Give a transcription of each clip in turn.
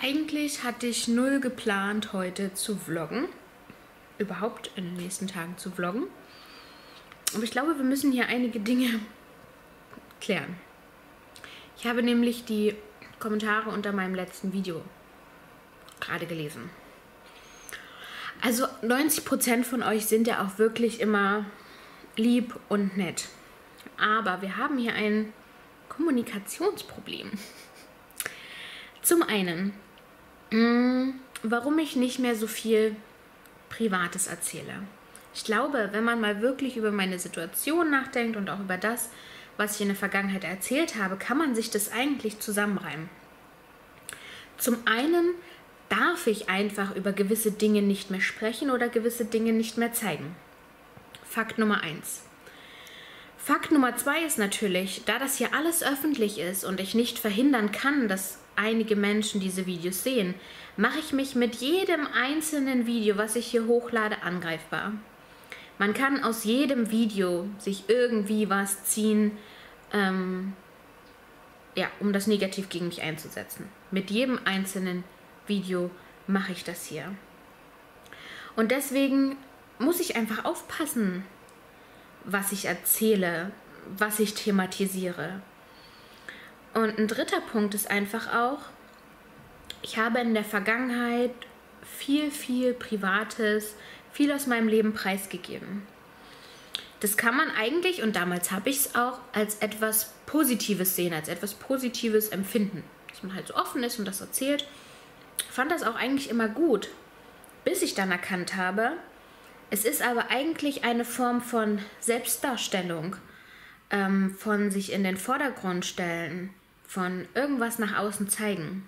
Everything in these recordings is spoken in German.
Eigentlich hatte ich null geplant, heute zu vloggen. Überhaupt in den nächsten Tagen zu vloggen. Aber ich glaube, wir müssen hier einige Dinge klären. Ich habe nämlich die Kommentare unter meinem letzten Video gerade gelesen. Also 90% von euch sind ja auch wirklich immer lieb und nett. Aber wir haben hier ein Kommunikationsproblem. Zum einen, warum ich nicht mehr so viel Privates erzähle. Ich glaube, wenn man mal wirklich über meine Situation nachdenkt und auch über das, was ich in der Vergangenheit erzählt habe, kann man sich das eigentlich zusammenreimen. Zum einen darf ich einfach über gewisse Dinge nicht mehr sprechen oder gewisse Dinge nicht mehr zeigen. Fakt Nummer 1. Fakt Nummer 2 ist natürlich, da das hier alles öffentlich ist und ich nicht verhindern kann, dass einige Menschen diese Videos sehen, mache ich mich mit jedem einzelnen Video, was ich hier hochlade, angreifbar. Man kann aus jedem Video sich irgendwie was ziehen, um das negativ gegen mich einzusetzen. Mit jedem einzelnen Video mache ich das hier. Und deswegen muss ich einfach aufpassen, was ich erzähle, was ich thematisiere. Und ein dritter Punkt ist einfach auch, ich habe in der Vergangenheit viel Privates, viel aus meinem Leben preisgegeben. Das kann man eigentlich, und damals habe ich es auch, als etwas Positives sehen, als etwas Positives empfinden. Dass man halt so offen ist und das erzählt. Ich fand das auch eigentlich immer gut, bis ich dann erkannt habe, es ist aber eigentlich eine Form von Selbstdarstellung, von sich in den Vordergrund stellen, von irgendwas nach außen zeigen.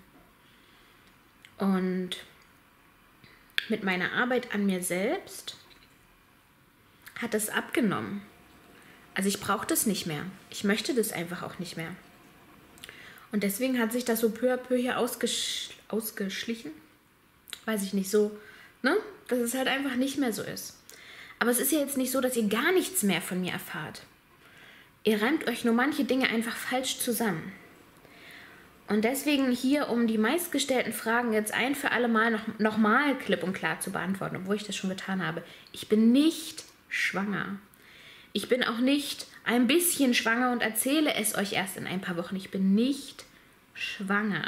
Und mit meiner Arbeit an mir selbst hat es abgenommen. Also ich brauche das nicht mehr. Ich möchte das einfach auch nicht mehr. Und deswegen hat sich das so peu à peu hier ausgeschlichen. Weiß ich nicht, so, ne? Dass es halt einfach nicht mehr so ist. Aber es ist ja jetzt nicht so, dass ihr gar nichts mehr von mir erfahrt. Ihr reimt euch nur manche Dinge einfach falsch zusammen. Und deswegen hier, um die meistgestellten Fragen jetzt ein für alle Mal nochmal klipp und klar zu beantworten, obwohl ich das schon getan habe. Ich bin nicht schwanger. Ich bin auch nicht ein bisschen schwanger und erzähle es euch erst in ein paar Wochen. Ich bin nicht schwanger.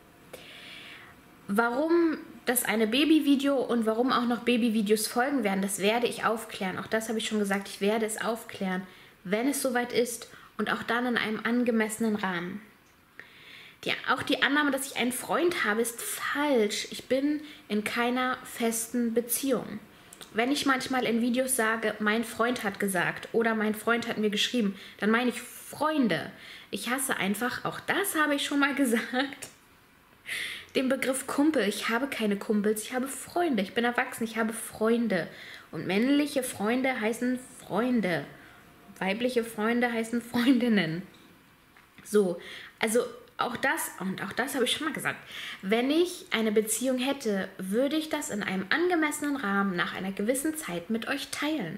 Warum das eine Babyvideo und warum auch noch Babyvideos folgen werden, das werde ich aufklären. Auch das habe ich schon gesagt, ich werde es aufklären, wenn es soweit ist und auch dann in einem angemessenen Rahmen. Auch die Annahme, dass ich einen Freund habe, ist falsch. Ich bin in keiner festen Beziehung. Wenn ich manchmal in Videos sage, mein Freund hat gesagt oder mein Freund hat mir geschrieben, dann meine ich Freunde. Ich hasse einfach, auch das habe ich schon mal gesagt, den Begriff Kumpel. Ich habe keine Kumpels, ich habe Freunde. Ich bin erwachsen, ich habe Freunde. Und männliche Freunde heißen Freunde. Weibliche Freunde heißen Freundinnen. So, also auch das habe ich schon mal gesagt. Wenn ich eine Beziehung hätte, würde ich das in einem angemessenen Rahmen nach einer gewissen Zeit mit euch teilen.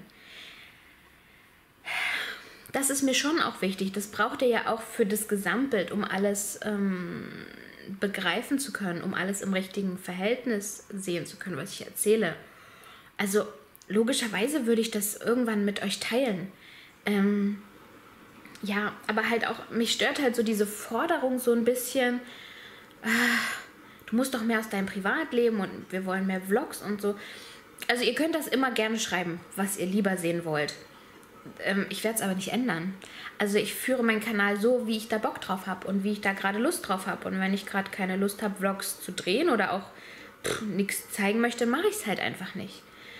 Das ist mir schon auch wichtig. Das braucht ihr ja auch für das Gesamtbild, um alles begreifen zu können, um alles im richtigen Verhältnis sehen zu können, was ich erzähle. Also logischerweise würde ich das irgendwann mit euch teilen. Ja, aber halt auch, mich stört halt so diese Forderung so ein bisschen, du musst doch mehr aus deinem Privatleben und wir wollen mehr Vlogs und so. Also ihr könnt das immer gerne schreiben, was ihr lieber sehen wollt. Ich werde es aber nicht ändern. Also ich führe meinen Kanal so, wie ich da Bock drauf habe und wie ich da gerade Lust drauf habe. Und wenn ich gerade keine Lust habe, Vlogs zu drehen oder auch nichts zeigen möchte, mache ich es halt einfach nicht.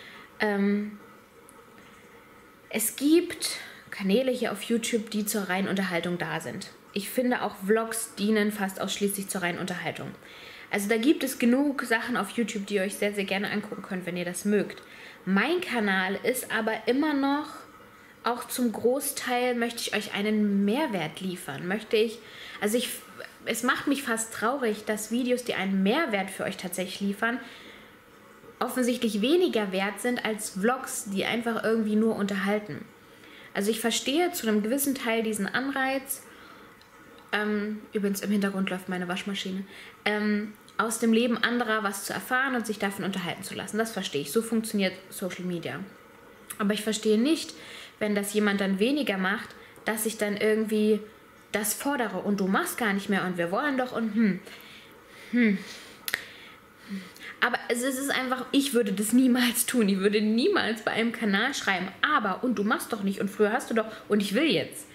Es gibt Kanäle hier auf YouTube, die zur reinen Unterhaltung da sind. Ich finde auch Vlogs dienen fast ausschließlich zur reinen Unterhaltung. Also da gibt es genug Sachen auf YouTube, die ihr euch sehr sehr gerne angucken könnt, wenn ihr das mögt. Mein Kanal ist aber immer noch, auch zum Großteil möchte ich euch einen Mehrwert liefern. Es macht mich fast traurig, dass Videos, die einen Mehrwert für euch tatsächlich liefern, offensichtlich weniger wert sind als Vlogs, die einfach irgendwie nur unterhalten. Also ich verstehe zu einem gewissen Teil diesen Anreiz. Übrigens im Hintergrund läuft meine Waschmaschine. aus dem Leben anderer was zu erfahren und sich davon unterhalten zu lassen. Das verstehe ich. So funktioniert Social Media. Aber ich verstehe nicht, wenn das jemand dann weniger macht, dass ich dann irgendwie das fordere und du machst gar nicht mehr und wir wollen doch und Aber es ist einfach, ich würde das niemals tun. Ich würde niemals bei einem Kanal schreiben, aber und du machst doch nicht und früher hast du doch und ich will jetzt.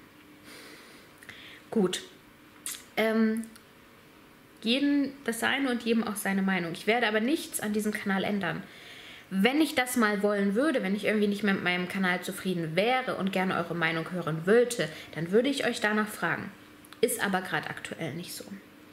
Gut. Jedem das Seine und jedem auch seine Meinung. Ich werde aber nichts an diesem Kanal ändern. Wenn ich das mal wollen würde, wenn ich irgendwie nicht mehr mit meinem Kanal zufrieden wäre und gerne eure Meinung hören wollte, dann würde ich euch danach fragen. Ist aber gerade aktuell nicht so.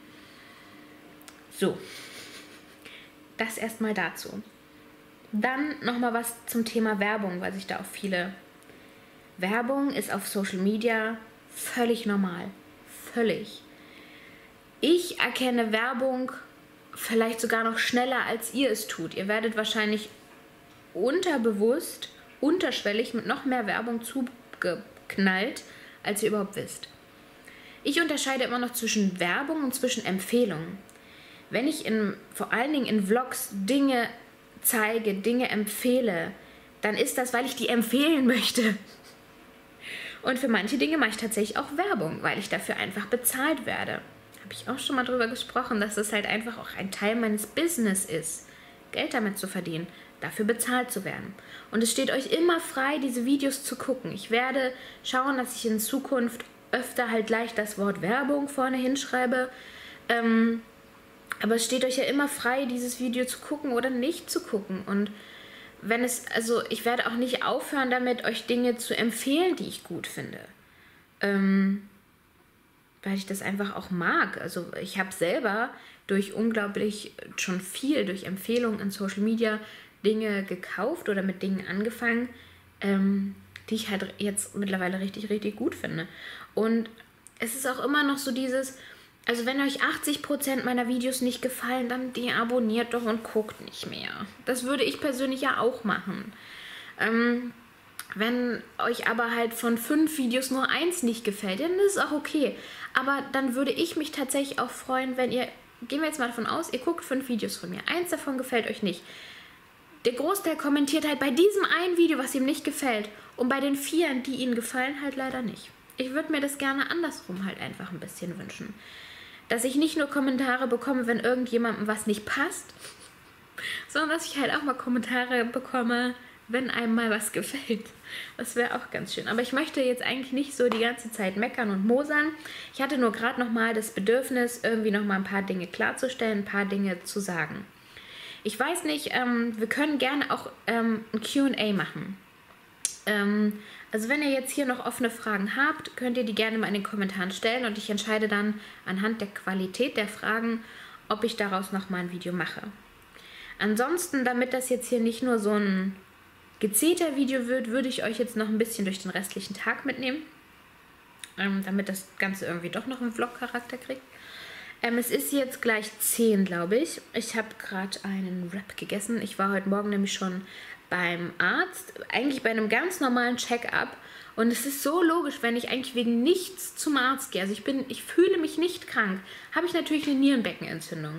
So, das erstmal dazu. Dann nochmal was zum Thema Werbung, weil sich da auch viele... Werbung ist auf Social Media völlig normal. Völlig. Ich erkenne Werbung vielleicht sogar noch schneller, als ihr es tut. Ihr werdet wahrscheinlich unterbewusst, unterschwellig mit noch mehr Werbung zugeknallt, als ihr überhaupt wisst. Ich unterscheide immer noch zwischen Werbung und zwischen Empfehlungen. Wenn ich vor allen Dingen in Vlogs Dinge zeige, Dinge empfehle, dann ist das, weil ich die empfehlen möchte. Und für manche Dinge mache ich tatsächlich auch Werbung, weil ich dafür einfach bezahlt werde. Habe ich auch schon mal drüber gesprochen, dass es halt einfach auch ein Teil meines Business ist, Geld damit zu verdienen, dafür bezahlt zu werden. Und es steht euch immer frei, diese Videos zu gucken. Ich werde schauen, dass ich in Zukunft öfter halt gleich das Wort Werbung vorne hinschreibe. Aber es steht euch ja immer frei, dieses Video zu gucken oder nicht zu gucken. Und ich werde auch nicht aufhören damit, euch Dinge zu empfehlen, die ich gut finde. Weil ich das einfach auch mag. Also ich habe selber durch Empfehlungen in Social Media Dinge gekauft oder mit Dingen angefangen, die ich halt jetzt mittlerweile richtig, richtig gut finde. Und es ist auch immer noch so dieses, also wenn euch 80% meiner Videos nicht gefallen, dann deabonniert doch und guckt nicht mehr. Das würde ich persönlich ja auch machen. Wenn euch aber halt von 5 Videos nur 1 nicht gefällt, dann ist es auch okay. Aber dann würde ich mich tatsächlich auch freuen, wenn ihr, gehen wir jetzt mal davon aus, ihr guckt 5 Videos von mir. 1 davon gefällt euch nicht. Der Großteil kommentiert halt bei diesem einen Video, was ihm nicht gefällt. Und bei den 4, die ihnen gefallen, halt leider nicht. Ich würde mir das gerne andersrum halt einfach ein bisschen wünschen. Dass ich nicht nur Kommentare bekomme, wenn irgendjemandem was nicht passt, sondern dass ich halt auch mal Kommentare bekomme, wenn einem mal was gefällt. Das wäre auch ganz schön. Aber ich möchte jetzt eigentlich nicht so die ganze Zeit meckern und mosern. Ich hatte nur gerade nochmal das Bedürfnis, irgendwie nochmal ein paar Dinge klarzustellen, ein paar Dinge zu sagen. Ich weiß nicht, wir können gerne auch ein Q&A machen. Also wenn ihr jetzt hier noch offene Fragen habt, könnt ihr die gerne mal in den Kommentaren stellen und ich entscheide dann anhand der Qualität der Fragen, ob ich daraus nochmal ein Video mache. Ansonsten, damit das jetzt hier nicht nur so ein gezielter Video wird, würde ich euch jetzt noch ein bisschen durch den restlichen Tag mitnehmen, damit das Ganze irgendwie doch noch einen Vlog-Charakter kriegt. Es ist jetzt gleich 10, glaube ich. Ich habe gerade einen Wrap gegessen. Ich war heute Morgen nämlich schon beim Arzt, eigentlich bei einem ganz normalen Check-up. Und es ist so logisch, wenn ich eigentlich wegen nichts zum Arzt gehe. Also ich fühle mich nicht krank. Habe ich natürlich eine Nierenbeckenentzündung.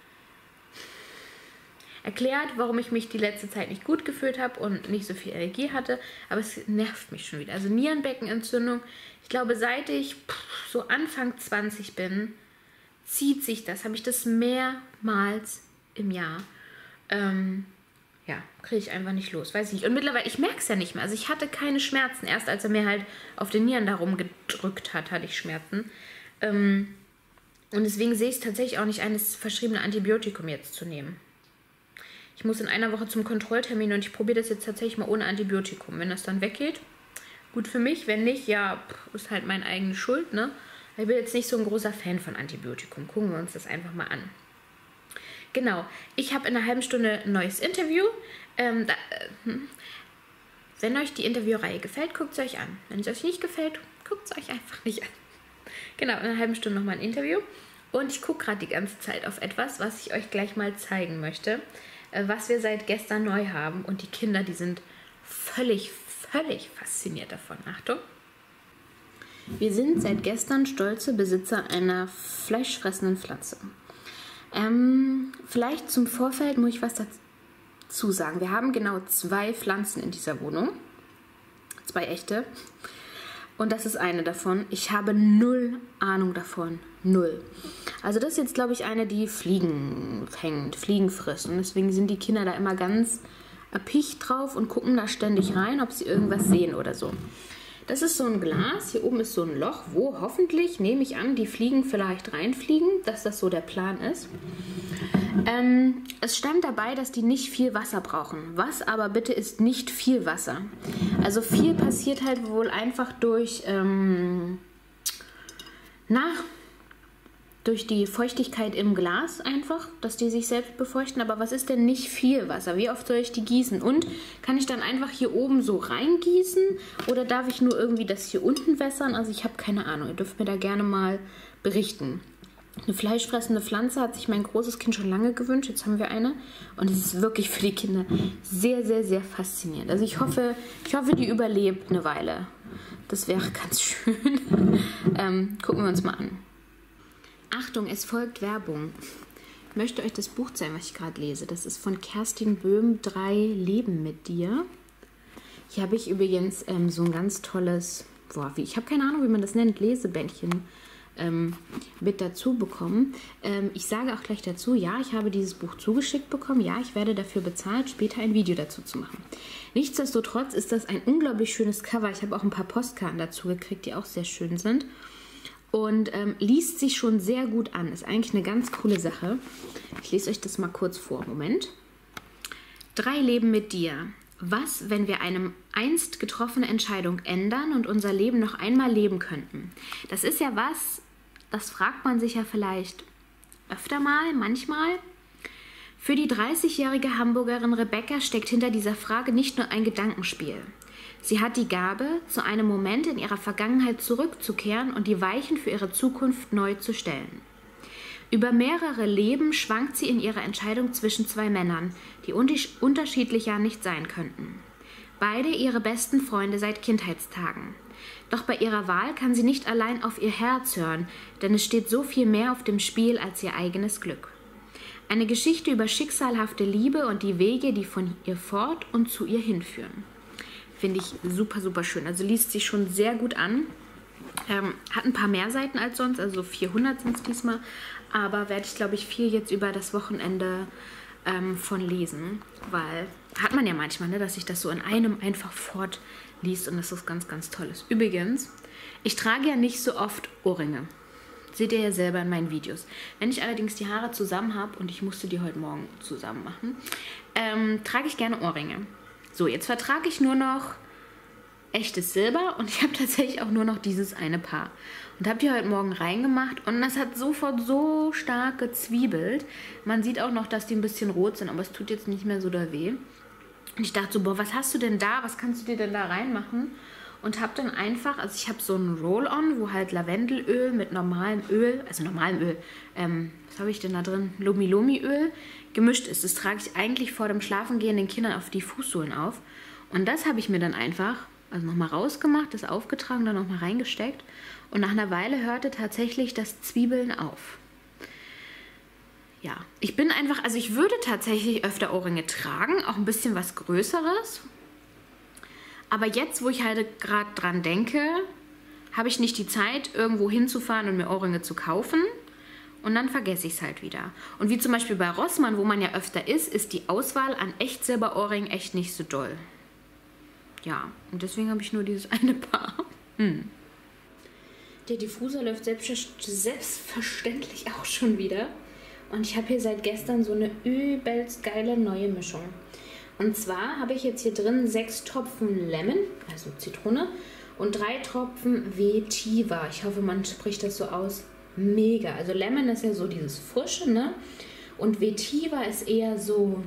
Erklärt, warum ich mich die letzte Zeit nicht gut gefühlt habe und nicht so viel Energie hatte. Aber es nervt mich schon wieder. Also Nierenbeckenentzündung, ich glaube, seit ich so Anfang 20 bin, zieht sich das. Habe ich das mehrmals im Jahr. Ja, kriege ich einfach nicht los. Weiß ich nicht. Und mittlerweile, ich merke es ja nicht mehr. Also ich hatte keine Schmerzen. Erst als er mir halt auf den Nieren darum gedrückt hat, hatte ich Schmerzen. Und deswegen sehe ich es tatsächlich auch nicht ein, das verschriebene Antibiotikum jetzt zu nehmen. Ich muss in einer Woche zum Kontrolltermin und ich probiere das jetzt tatsächlich mal ohne Antibiotikum. Wenn das dann weggeht, gut für mich. Wenn nicht, ja, ist halt meine eigene Schuld, ne? Ich bin jetzt nicht so ein großer Fan von Antibiotikum. Gucken wir uns das einfach mal an. Genau, ich habe in einer halben Stunde ein neues Interview. Wenn euch die Interviewreihe gefällt, guckt es euch an. Wenn es euch nicht gefällt, guckt es euch einfach nicht an. Genau, in einer halben Stunde nochmal ein Interview. Und ich gucke gerade die ganze Zeit auf etwas, was ich euch gleich mal zeigen möchte. Was wir seit gestern neu haben. Und die Kinder, die sind völlig fasziniert davon. Achtung. Wir sind seit gestern stolze Besitzer einer fleischfressenden Pflanze. Vielleicht zum Vorfeld muss ich was dazu sagen. Wir haben genau 2 Pflanzen in dieser Wohnung. 2 echte. Und das ist eine davon. Ich habe 0 Ahnung davon. 0. Also das ist jetzt, glaube ich, eine, die Fliegen fängt, Fliegen frisst. Und deswegen sind die Kinder da immer ganz erpicht drauf und gucken da ständig rein, ob sie irgendwas sehen oder so. Das ist so ein Glas. Hier oben ist so ein Loch, wo hoffentlich, nehme ich an, die Fliegen vielleicht reinfliegen, dass das so der Plan ist. Es stand dabei, dass die nicht viel Wasser brauchen. Was aber bitte ist nicht viel Wasser? Also viel passiert halt wohl einfach durch, durch die Feuchtigkeit im Glas einfach, dass die sich selbst befeuchten. Aber was ist denn nicht viel Wasser? Wie oft soll ich die gießen? Und kann ich dann einfach hier oben so reingießen? Oder darf ich nur irgendwie das hier unten wässern? Also ich habe keine Ahnung. Ihr dürft mir da gerne mal berichten. Eine fleischfressende Pflanze hat sich mein großes Kind schon lange gewünscht. Jetzt haben wir eine. Und es ist wirklich für die Kinder sehr, sehr, sehr faszinierend. Also ich hoffe, die überlebt eine Weile. Das wäre ganz schön. Gucken wir uns mal an. Achtung, es folgt Werbung. Ich möchte euch das Buch zeigen, was ich gerade lese. Das ist von Kerstin Böhm, 3 Leben mit dir. Hier habe ich übrigens so ein ganz tolles, ich habe keine Ahnung, wie man das nennt, Lesebändchen mit dazu bekommen. Ich sage auch gleich dazu, ja, ich habe dieses Buch zugeschickt bekommen. Ja, ich werde dafür bezahlt, später ein Video dazu zu machen. Nichtsdestotrotz ist das ein unglaublich schönes Cover. Ich habe auch ein paar Postkarten dazu gekriegt, die auch sehr schön sind. Und liest sich schon sehr gut an. Ist eigentlich eine ganz coole Sache. Ich lese euch das mal kurz vor. Moment. 3 Leben mit dir. Was, wenn wir eine einst getroffene Entscheidung ändern und unser Leben noch einmal leben könnten? Das ist ja was, das fragt man sich ja vielleicht öfter mal, manchmal. Für die 30-jährige Hamburgerin Rebecca steckt hinter dieser Frage nicht nur ein Gedankenspiel. Sie hat die Gabe, zu einem Moment in ihrer Vergangenheit zurückzukehren und die Weichen für ihre Zukunft neu zu stellen. Über mehrere Leben schwankt sie in ihrer Entscheidung zwischen 2 Männern, die unterschiedlicher nicht sein könnten. Beide ihre besten Freunde seit Kindheitstagen. Doch bei ihrer Wahl kann sie nicht allein auf ihr Herz hören, denn es steht so viel mehr auf dem Spiel als ihr eigenes Glück. Eine Geschichte über schicksalhafte Liebe und die Wege, die von ihr fort und zu ihr hinführen. Finde ich super, super schön. Also liest sich schon sehr gut an. Hat ein paar mehr Seiten als sonst, also 400 sind es diesmal. Aber werde ich, glaube ich, viel jetzt über das Wochenende von lesen. Weil hat man ja manchmal, ne, dass sich das so in einem einfach fortliest und das ist ganz, ganz toll ist. Übrigens, ich trage ja nicht so oft Ohrringe. Seht ihr ja selber in meinen Videos. Wenn ich allerdings die Haare zusammen habe, und ich musste die heute Morgen zusammen machen, trage ich gerne Ohrringe. So, jetzt vertrage ich nur noch echtes Silber und ich habe tatsächlich auch nur noch dieses eine Paar. Und habe die heute Morgen reingemacht und das hat sofort so stark gezwiebelt. Man sieht auch noch, dass die ein bisschen rot sind, aber es tut jetzt nicht mehr so da weh. Und ich dachte so, boah, was hast du denn da? Was kannst du dir denn da reinmachen? Und habe dann einfach, also ich habe so ein Roll-On, wo halt Lavendelöl mit normalem Öl, was habe ich denn da drin? Lomi-Lomi-Öl gemischt ist. Das trage ich eigentlich vor dem Schlafengehen den Kindern auf die Fußsohlen auf. Und das habe ich mir dann einfach, also nochmal rausgemacht, das aufgetragen, dann nochmal reingesteckt. Und nach einer Weile hörte tatsächlich das Zwiebeln auf. Ja, ich bin einfach, also ich würde tatsächlich öfter Ohrringe tragen, auch ein bisschen was Größeres. Aber jetzt, wo ich halt gerade dran denke, habe ich nicht die Zeit, irgendwo hinzufahren und mir Ohrringe zu kaufen. Und dann vergesse ich es halt wieder. Und wie zum Beispiel bei Rossmann, wo man ja öfter ist die Auswahl an Echtsilberohrringen echt nicht so doll. Ja, und deswegen habe ich nur dieses eine Paar. Der Diffuser läuft selbstverständlich auch schon wieder. Und ich habe hier seit gestern so eine übelst geile neue Mischung. Und zwar habe ich jetzt hier drin 6 Tropfen Lemon, also Zitrone, und 3 Tropfen Vetiver. Ich hoffe, man spricht das so aus. Mega. Also Lemon ist ja so dieses Frische, ne? Und Vetiver ist eher so,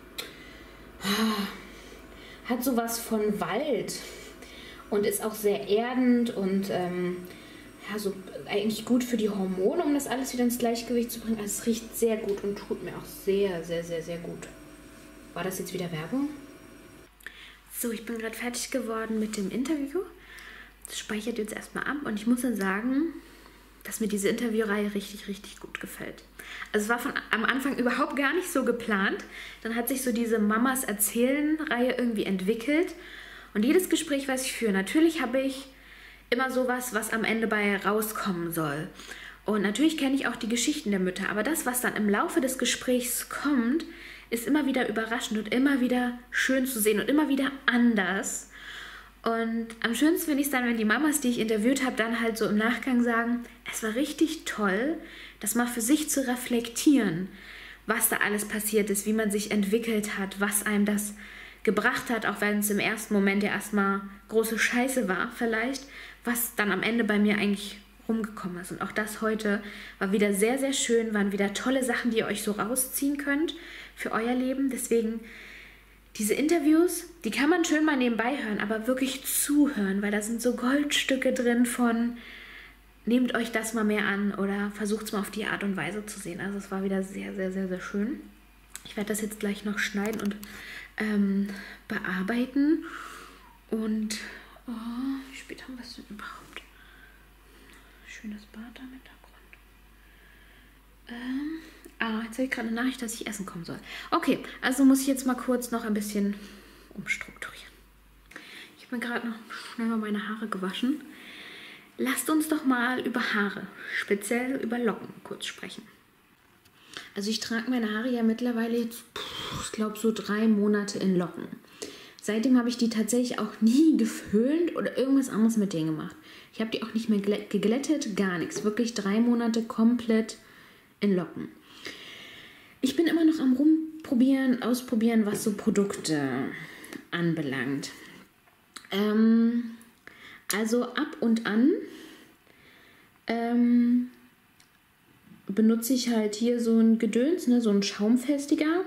hat sowas von Wald und ist auch sehr erdend und ja, so eigentlich gut für die Hormone, um das alles wieder ins Gleichgewicht zu bringen. Also es riecht sehr gut und tut mir auch sehr, sehr, sehr, sehr gut. War das jetzt wieder Werbung? So, ich bin gerade fertig geworden mit dem Interview. Das speichert jetzt erstmal ab und ich muss dann sagen, dass mir diese Interviewreihe richtig, richtig gut gefällt. Also es war am Anfang überhaupt gar nicht so geplant. Dann hat sich so diese Mamas Erzählen-Reihe irgendwie entwickelt. Und jedes Gespräch, was ich führe, natürlich habe ich immer sowas, was am Ende bei rauskommen soll. Und natürlich kenne ich auch die Geschichten der Mütter. Aber das, was dann im Laufe des Gesprächs kommt, ist immer wieder überraschend und immer wieder schön zu sehen und immer wieder anders. Und am schönsten finde ich es dann, wenn die Mamas, die ich interviewt habe, dann halt so im Nachgang sagen, es war richtig toll, das mal für sich zu reflektieren, was da alles passiert ist, wie man sich entwickelt hat, was einem das gebracht hat, auch wenn es im ersten Moment ja erstmal große Scheiße war vielleicht, was dann am Ende bei mir eigentlich rumgekommen ist. Und auch das heute war wieder sehr, sehr schön, waren wieder tolle Sachen, die ihr euch so rausziehen könnt für euer Leben. Deswegen diese Interviews, die kann man schön mal nebenbei hören, aber wirklich zuhören, weil da sind so Goldstücke drin von nehmt euch das mal mehr an oder versucht es mal auf die Art und Weise zu sehen. Also es war wieder sehr, sehr, sehr, sehr schön. Ich werde das jetzt gleich noch schneiden und bearbeiten. Und wie spät haben wir es denn überhaupt? Schönes Bad da im Hintergrund. Jetzt habe ich gerade eine Nachricht, dass ich essen kommen soll. Okay, also muss ich jetzt mal kurz noch ein bisschen umstrukturieren. Ich habe mir gerade noch schnell mal meine Haare gewaschen. Lasst uns doch mal über Haare, speziell über Locken, kurz sprechen. Also ich trage meine Haare ja mittlerweile jetzt, ich glaube, so 3 Monate in Locken. Seitdem habe ich die tatsächlich auch nie geföhnt oder irgendwas anderes mit denen gemacht. Ich habe die auch nicht mehr geglättet, gar nichts. Wirklich 3 Monate komplett in Locken. Ich bin immer noch am Ausprobieren, was so Produkte anbelangt. Also ab und an benutze ich halt hier so ein Gedöns, ne, so ein Schaumfestiger.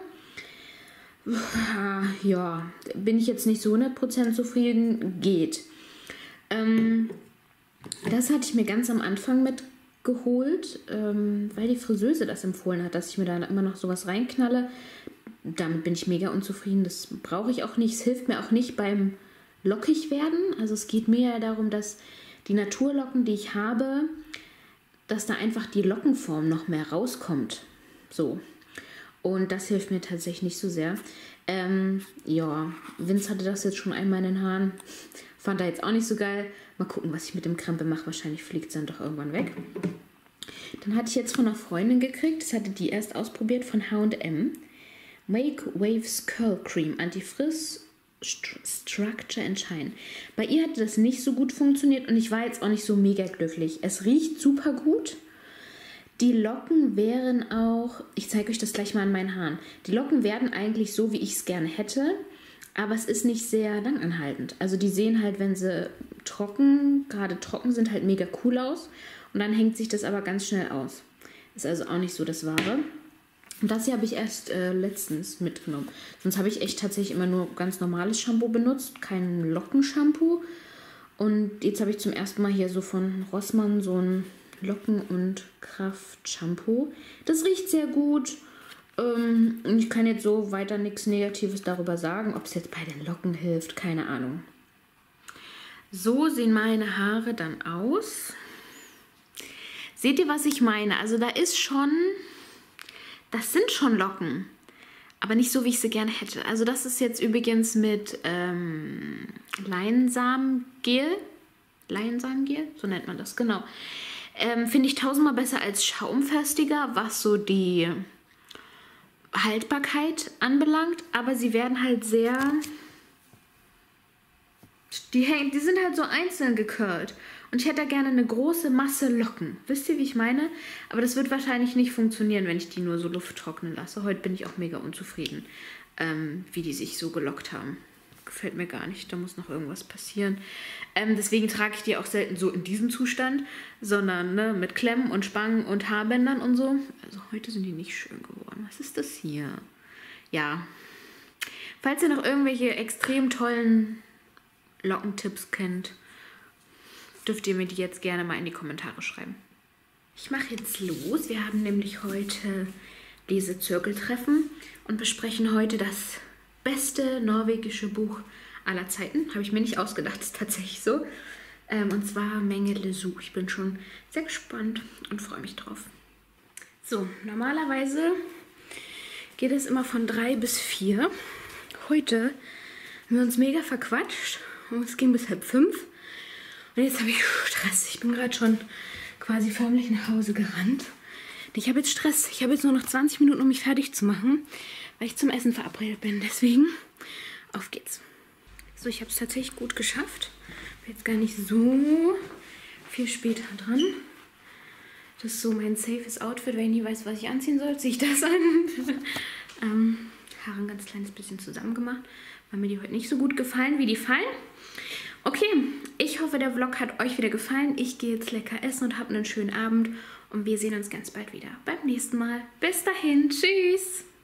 Ja, bin ich jetzt nicht so 100% zufrieden, geht. Das hatte ich mir ganz am Anfang mitgeholt, weil die Friseuse das empfohlen hat, dass ich mir da immer noch sowas reinknalle. Damit bin ich mega unzufrieden, das brauche ich auch nicht. Es hilft mir auch nicht beim lockig werden. Also es geht mir ja darum, dass die Naturlocken, die ich habe, dass da einfach die Lockenform noch mehr rauskommt. So. Und das hilft mir tatsächlich nicht so sehr. Ja, Vince hatte das jetzt schon einmal in den Haaren. Fand er jetzt auch nicht so geil. Mal gucken, was ich mit dem Krempel mache. Wahrscheinlich fliegt es dann doch irgendwann weg. Dann hatte ich jetzt von einer Freundin gekriegt, das hatte die erst ausprobiert, von H&M. Make Waves Curl Cream Anti-Frizz Structure and Shine. Bei ihr hatte das nicht so gut funktioniert und ich war jetzt auch nicht so mega glücklich. Es riecht super gut. Die Locken wären auch, ich zeige euch das gleich mal an meinen Haaren. Die Locken werden eigentlich so, wie ich es gerne hätte, aber es ist nicht sehr langanhaltend. Also die sehen halt, wenn sie gerade trocken sind, halt mega cool aus und dann hängt sich das aber ganz schnell aus. Ist also auch nicht so das Wahre. Und das hier habe ich erst letztens mitgenommen. Sonst habe ich echt tatsächlich immer nur ganz normales Shampoo benutzt, kein Lockenshampoo. Und jetzt habe ich zum ersten Mal hier so von Rossmann so ein Locken- und Kraft-Shampoo. Das riecht sehr gut. Und ich kann jetzt so weiter nichts Negatives darüber sagen. Ob es jetzt bei den Locken hilft, keine Ahnung. So sehen meine Haare dann aus. Seht ihr, was ich meine? Also da ist schon... Das sind schon Locken, aber nicht so, wie ich sie gerne hätte. Also das ist jetzt übrigens mit Leinsamengel. Leinsamengel, so nennt man das, genau. Finde ich 1000-mal besser als Schaumfestiger, was so die Haltbarkeit anbelangt. Aber sie werden halt sehr... Die sind halt so einzeln gecurlt. Und ich hätte da gerne eine große Masse Locken. Wisst ihr, wie ich meine? Aber das wird wahrscheinlich nicht funktionieren, wenn ich die nur so Luft trocknen lasse. Heute bin ich auch mega unzufrieden, wie die sich so gelockt haben. Gefällt mir gar nicht. Da muss noch irgendwas passieren. Deswegen trage ich die auch selten so in diesem Zustand, sondern ne, mit Klemmen und Spangen und Haarbändern und so. Also heute sind die nicht schön geworden. Was ist das hier? Ja. Falls ihr noch irgendwelche extrem tollen Lockentipps kennt, dürft ihr mir die jetzt gerne mal in die Kommentare schreiben. Ich mache jetzt los. Wir haben nämlich heute Lesezirkeltreffen und besprechen heute das beste norwegische Buch aller Zeiten. Habe ich mir nicht ausgedacht, ist tatsächlich so. Und zwar Mengele Su. Ich bin schon sehr gespannt und freue mich drauf. So, normalerweise geht es immer von 3 bis 4. Heute haben wir uns mega verquatscht und es ging bis 4:30. Und jetzt habe ich Stress. Ich bin gerade schon quasi förmlich nach Hause gerannt. Ich habe jetzt Stress. Ich habe jetzt nur noch 20 Minuten, um mich fertig zu machen, weil ich zum Essen verabredet bin. Deswegen, auf geht's. So, ich habe es tatsächlich gut geschafft. Bin jetzt gar nicht so viel später dran. Das ist so mein safes Outfit. Wenn ich nie weiß, was ich anziehen soll, ziehe ich das an. Haare ein ganz kleines bisschen zusammen gemacht, weil mir die heute nicht so gut gefallen, wie die fallen. Okay, ich hoffe, der Vlog hat euch wieder gefallen. Ich gehe jetzt lecker essen und habe einen schönen Abend. Und wir sehen uns ganz bald wieder beim nächsten Mal. Bis dahin, tschüss!